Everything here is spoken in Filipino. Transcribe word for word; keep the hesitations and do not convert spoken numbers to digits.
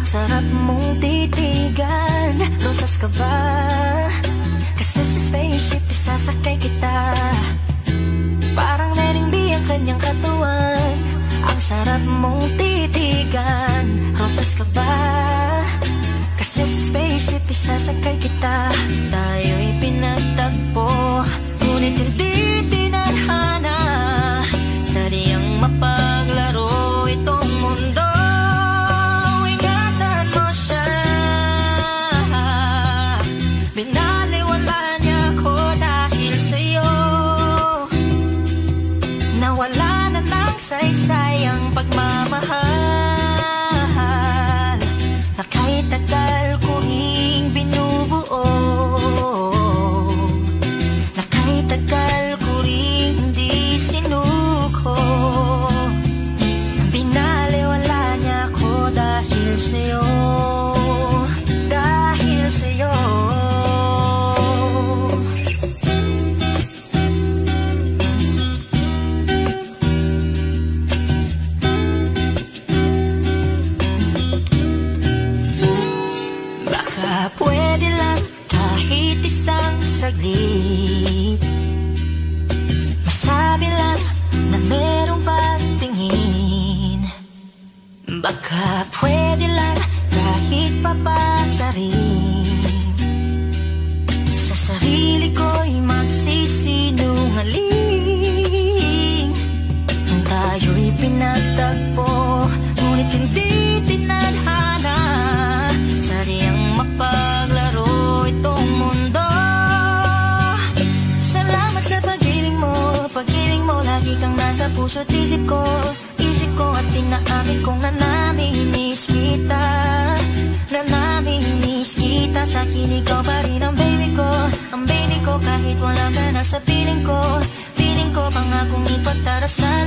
sarap mong titigan. Rosas ka ba? Kasi sa spaceship isasakay kita. Parang Mering B ang kanyang katawan. Ang sarap mong titigan. Rosas ka ba? Kasi sa spaceship isasakay kita. Tayo'y pinagtagpo, ngunit hindi tinadhana. Sadyang mapaglaro itong mundo. Ingatan mo siya. Binaliwala niya ako dahil sa'yo. Nawala na ng saysay ang pagmamahal na kahit tagal ko ring binubuo, na kahit tagal ko ring hindi sinuko. Binaliwala niya ako dahil sa'yo, dahil sa'yo. Baka pwede lang kahit isang saglit, masabi lang na merong pagtingin. Baka pwede lang kahit papansarin. Sa sarili ko'y magsisinungaling. Tayo'y pinagtagpo, ngunit hindi tinadhana. Sadyang mapaglaro itong mundo. Salamat sa pag-ibig mo, pag-ibig mo lagi kang nasa puso't isip ko. Isip ko at tinaamin kong nanamimiss kita, nanamimiss kita. Sa akin ikaw pa rin ang baby ko, ang baby ko kahit wala ka na sa piling ko. Piling ko pangakong ipagdarasal.